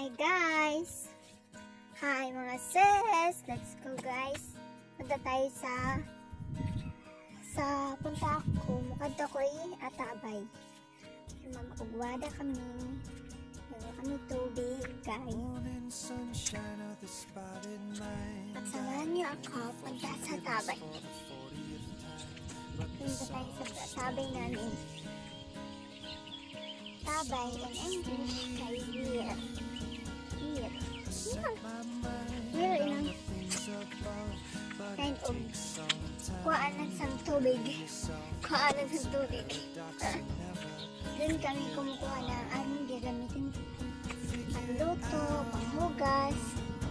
Hi guys! Hi mga sis! Let's go guys! Punta tayo sa punta ako. Mukad ako atabay. Mamagwada kami. Wala kami tubig guys. Pagsamahan niyo ako punta sa tabay. Punta tayo sa tabay namin. Tabay in English kay here. Here. Here in kind of kuaanan sa tubig. Kuaanan sa tubig. Doon kami kumukuha ng aming gagamitin. Panluto, panghugas.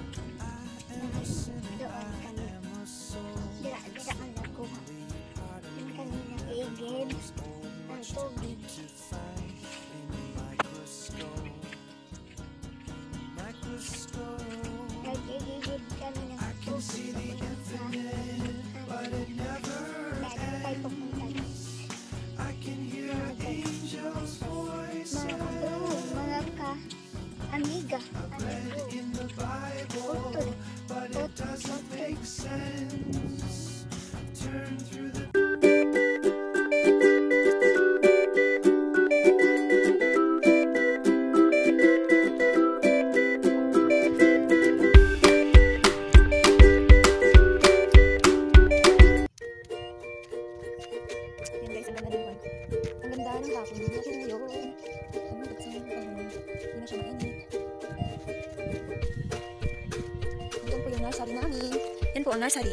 Doon kami. Dira ang nakuha. Doon kami nag-igib ng tubig. Nag-igib kami ng tubig. Tayo pupunta. Mga ka-amiga. Utol. Nursery namin. Yan po ang nursery.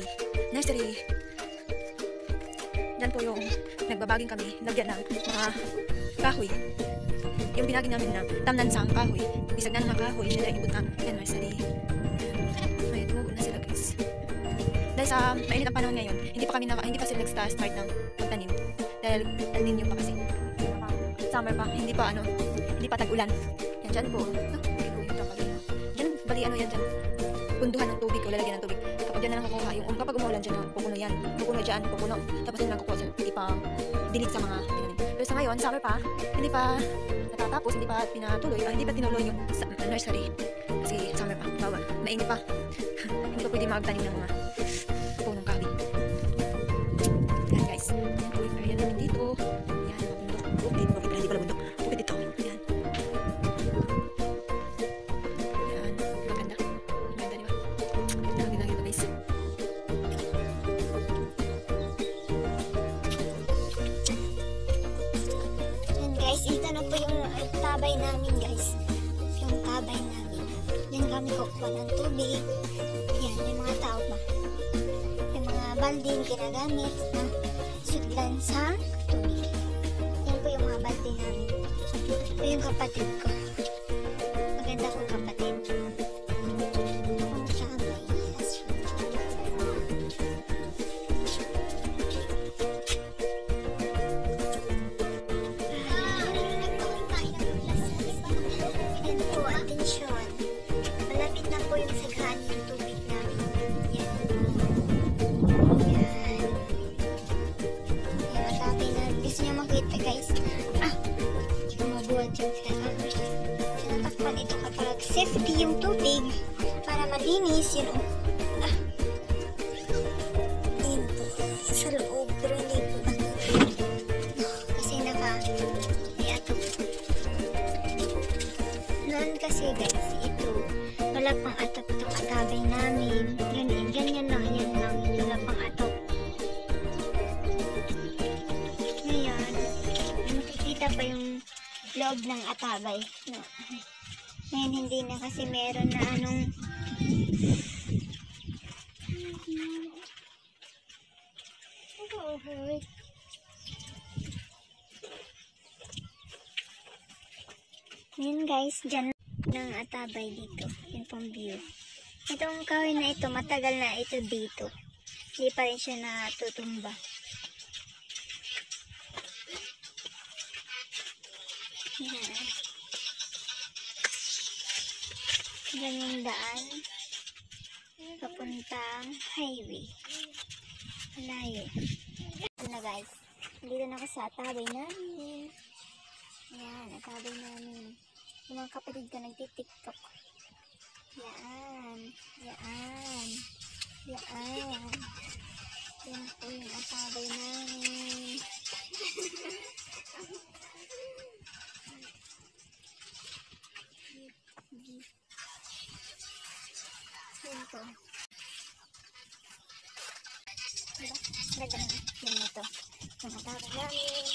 Yan po yung nagbabaging kami. Lagyan ng mga kahoy. Yung binagin namin na tamnansang kahoy. Bisag na ng kahoy. Siya na ibut na. Yan nursery. May tumubo na sila guys. Dahil sa mainit ang panahon ngayon, hindi pa sila nag-start ng pagtanim. Dahil El Nino pa kasi. Summer pa. Hindi pa tag-ulan. Yan dyan po. Yan bali yan dyan. Punduhan ng tubig o lalagyan ng tubig. Kapag dyan na lang kukuha, kapag umuulan dyan na, pupuno yan. Pupuno dyan, pupuno. Tapos yun lang kukuha, hindi pa dilig sa mga tinanim. Pero sa ngayon, summer pa, hindi pa natatapos, hindi pa hindi pa tinuloy yung nursery. Kasi summer pa, bawal. Mainit pa. Hindi pa pwede magtanim ng mga punong kahoy. Yan guys. Yan namin dito. Yan, mga bundok. Bukid pala, hindi pala bundok. Bukid dito. Yan. Ito na po yung tabay namin guys. Yung tabay namin. Yan kami kukuha ng tubig. Yan, yung mga tao ba. Yung mga balde yung ginagamit na sudlan sa tubig. Yan po yung mga balde namin. Ito yung kapatid ko. Maganda kong kapatid. Ang tabay. Malapit na po yung saghan yung tubig namin. Yan. Yan. Yan, matapay na. Gusto niyo makita guys. Mabuhat yung saghan. Sinatakpan ito kapag safety yung tubig para malinis yun. Yan po. Sa loob. Pero hindi po kasi may atog. Noon kasi guys, wala pang atop itong atabay namin. Ganyan lang, yan lang. Wala pang atop. Ngayon, makikita pa yung loob ng atabay. No. Ngayon, hindi na kasi meron na Ngayon guys, dyan ng atabay dito. Yan pong view. Itong kahoy na ito, matagal na ito dito. Hindi pa rin siya natutumba. Yan. Yan yung daan. Papuntang highway. Malayo. Ito na guys. Dito na ako sa atabay namin. Yan, atabay namin. Yung mga kapatid ko nagtitiktok. Yan. Yan. Yan. Yan po yung atabay namin. Yan po. Diba? Ganda na. Yan na ito. Yung atabay namin.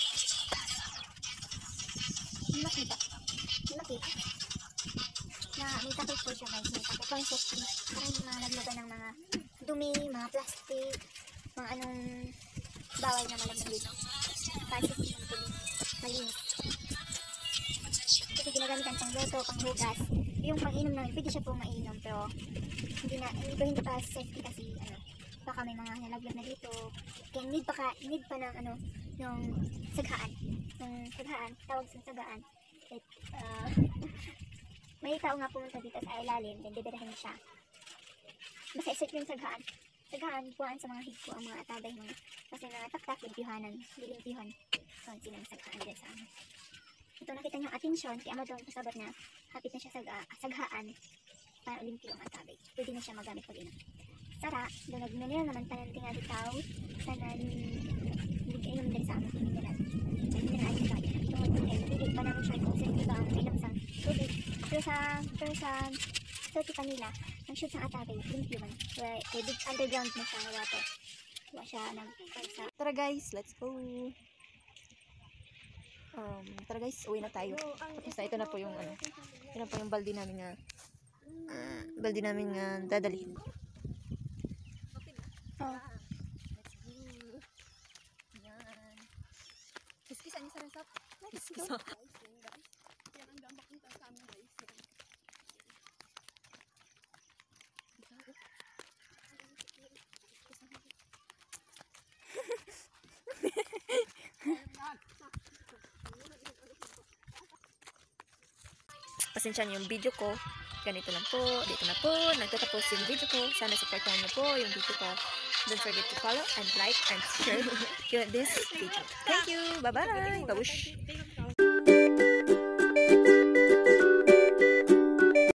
Hindi makita. Hindi makita. May takip po siya guys. May takip pang safety. Parang malaglagan ng mga dumi, mga plastic, mga anong bawal na malaglag dito. Para safety ng tubig. Malinis. Kasi ginagamitan pang luto, pang hugas. Yung pang-inom namin, pwede siya po mainom. Pero hindi pa safety kasi baka may mga nalaglag na dito. Kaya need pa ng yung saghaan. Yung saghaan, tawag sa saghaan. May tao nga pumunta dito sa ilalim, then didirahin siya. Basta isip yung saghaan. Saghaan, buwan sa mga higko ang mga atabay mga. Kasi nakataktak, limpiyuhanan, limpiyuhan. So, silang saghaan din sa amin. Ito nakita niyong atensyon, kaya mo doon pasabat na hapit na siya saghaan para limpyo ang atabay. Pwede na siya magamit pag-inom. Sara, doon nagminil naman pananting nga ditaw, sana hindi kainom din sa amin, hindi nila. Hindi nila ating tayo. Hindi pa namin siya kung saan iba ang kainom sa tubig. Pero sa dirty pa nila, ang shoot sa atabay, limpyo man. Kaya big underground na siya na water. Kaya siya nagkansa. Tara guys, let's go. Tara guys, uwi na tayo. Tapos ito na po yung ito na po yung balde namin nga dadalhin. Oh. Yan. Kiskisan niyo sa resort. Let's go. Yan ang gambak nito sa amin guys. Pasensya niyo yung video ko. Ganito lang po. Dito na po. Nagtatapos yung video ko. Sana supportahan niyo po yung video ko. Don't forget to follow and like and share this video. Thank you. Bye-bye. Babush.